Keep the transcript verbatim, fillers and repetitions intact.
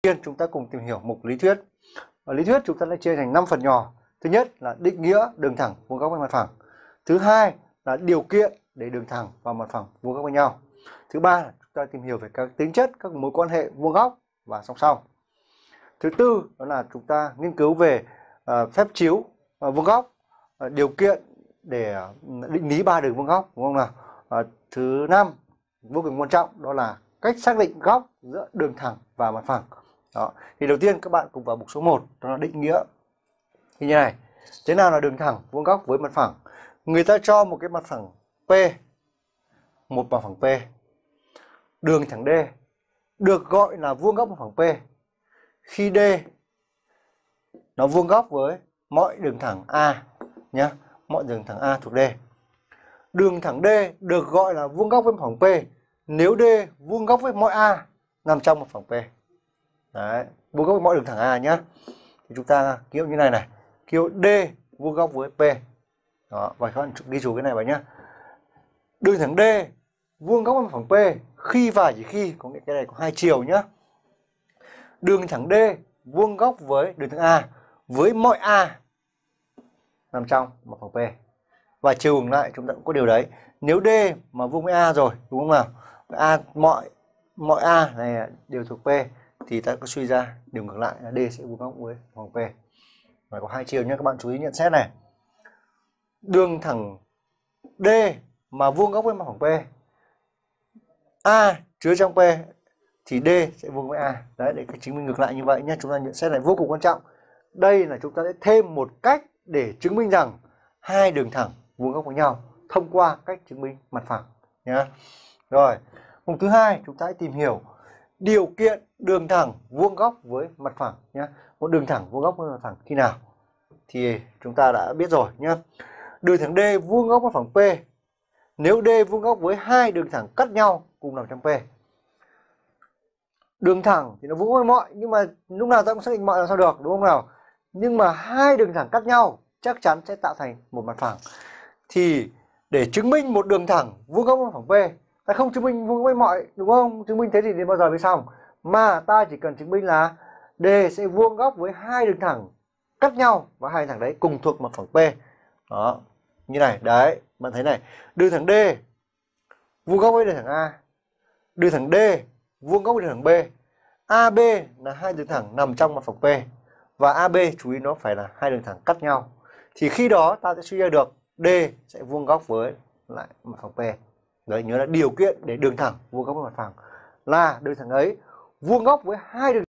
tiên chúng ta cùng tìm hiểu mục lý thuyết. Ở lý thuyết chúng ta đã chia thành năm phần nhỏ. Thứ nhất là định nghĩa đường thẳng vuông góc với mặt phẳng. Thứ hai là điều kiện để đường thẳng và mặt phẳng vuông góc với nhau. Thứ ba là chúng ta tìm hiểu về các tính chất các mối quan hệ vuông góc và song song. Thứ tư đó là chúng ta nghiên cứu về uh, phép chiếu uh, vuông góc, uh, điều kiện để uh, định lý ba đường vuông góc, đúng không nào? Uh, thứ năm vô cùng quan trọng đó là cách xác định góc giữa đường thẳng và mặt phẳng. Đó. Thì đầu tiên các bạn cùng vào mục số một, đó là định nghĩa. Thì như này, thế nào là đường thẳng vuông góc với mặt phẳng? Người ta cho một cái mặt phẳng P, một mặt phẳng P. Đường thẳng D được gọi là vuông góc mặt phẳng P khi D nó vuông góc với mọi đường thẳng A nhé, mọi đường thẳng A thuộc D. Đường thẳng D được gọi là vuông góc với mặt phẳng P nếu D vuông góc với mọi A nằm trong mặt phẳng P. Đấy, vuông góc với mọi đường thẳng A nhé. Thì chúng ta ký hiệu như này này, ký hiệu D vuông góc với P. Đó, và các bạn ghi chú cái này vào nhé. Đường thẳng D vuông góc với mặt phẳng P khi và chỉ khi, có nghĩa cái này có hai chiều nhé. Đường thẳng D vuông góc với đường thẳng A với mọi A nằm trong mặt phẳng P. Và chiều ngược lại chúng ta cũng có điều đấy. Nếu D mà vuông với A rồi, đúng không nào? A mọi mọi A này đều thuộc P thì ta có suy ra điều ngược lại là D sẽ vuông góc với mặt phẳng P. Và có hai chiều nhé, các bạn chú ý nhận xét này. Đường thẳng D mà vuông góc với mặt phẳng P, A chứa trong P thì D sẽ vuông với A. Đấy, để chứng minh ngược lại như vậy nhé. Chúng ta nhận xét này vô cùng quan trọng. Đây là chúng ta sẽ thêm một cách để chứng minh rằng hai đường thẳng vuông góc với nhau thông qua cách chứng minh mặt phẳng nhé. Rồi, mục thứ hai chúng ta hãy tìm hiểu điều kiện đường thẳng vuông góc với mặt phẳng nhé. Một đường thẳng vuông góc với mặt phẳng khi nào? Thì chúng ta đã biết rồi nhé. Đường thẳng D vuông góc với mặt phẳng P nếu D vuông góc với hai đường thẳng cắt nhau cùng nằm trong P. Đường thẳng thì nó vuông với mọi, nhưng mà lúc nào ta cũng xác định mọi làm sao được, đúng không nào? Nhưng mà hai đường thẳng cắt nhau chắc chắn sẽ tạo thành một mặt phẳng. Thì để chứng minh một đường thẳng vuông góc với mặt phẳng P, ta không chứng minh vuông góc với mọi, đúng không? Chứng minh thế thì đến bao giờ mới xong? Mà ta chỉ cần chứng minh là D sẽ vuông góc với hai đường thẳng cắt nhau và hai đường thẳng đấy cùng thuộc mặt phẳng P. Đó, như này, đấy, bạn thấy này, đường thẳng D vuông góc với đường thẳng A, đường thẳng D vuông góc với đường thẳng B. a bê là hai đường thẳng nằm trong mặt phẳng P và a bê chú ý nó phải là hai đường thẳng cắt nhau. Thì khi đó ta sẽ suy ra được D sẽ vuông góc với lại mặt phẳng P. Đấy, nhớ là điều kiện để đường thẳng vuông góc với mặt phẳng là đường thẳng ấy vuông góc với hai đường